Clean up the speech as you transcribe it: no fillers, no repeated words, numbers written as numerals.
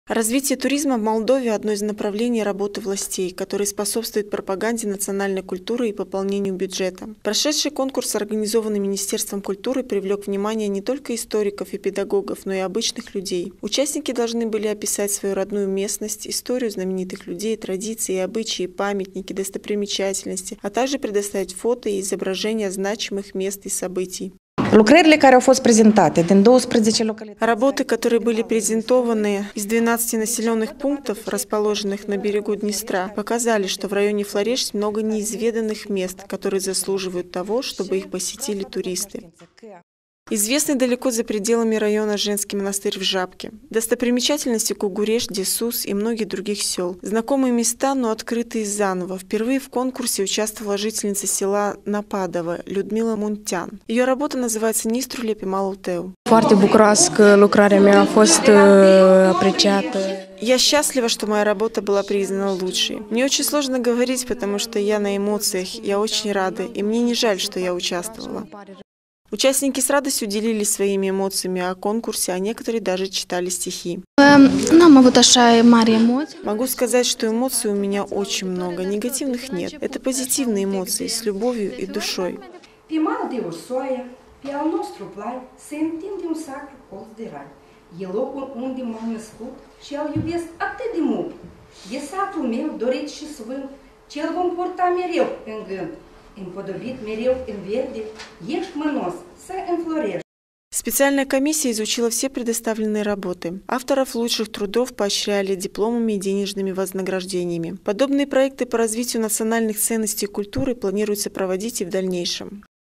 Развитие туризма в Молдове – одно из направлений работы властей, которые способствуют пропаганде национальной культуры и пополнению бюджета. Прошедший конкурс, организованный Министерством культуры, привлек внимание не только историков и педагогов, но и обычных людей. Участники должны были описать свою родную местность, историю знаменитых людей, традиции и обычаи, памятники, достопримечательности, а также предоставить фото и изображения значимых мест и событий. Работы, которые были презентованы из 12 населенных пунктов, расположенных на берегу Днестра, показали, что в районе Флореш много неизведанных мест, которые заслуживают того, чтобы их посетили туристы. Известный далеко за пределами района женский монастырь в Жабке, достопримечательности Кугуреш, Десус и многих других сел. Знакомые места, но открытые заново. Впервые в конкурсе участвовала жительница села Нападово Людмила Мунтян. Ее работа называется «Ниструле pe Maluteu». Я счастлива, что моя работа была признана лучшей. Мне очень сложно говорить, потому что я на эмоциях, я очень рада, и мне не жаль, что я участвовала. Участники с радостью делились своими эмоциями о конкурсе, а некоторые даже читали стихи. Могу сказать, что эмоций у меня очень много, негативных нет. Это позитивные эмоции, с любовью и душой. Специальная комиссия изучила все предоставленные работы. Авторов лучших трудов поощряли дипломами и денежными вознаграждениями. Подобные проекты по развитию национальных ценностей и культуры планируется проводить и в дальнейшем.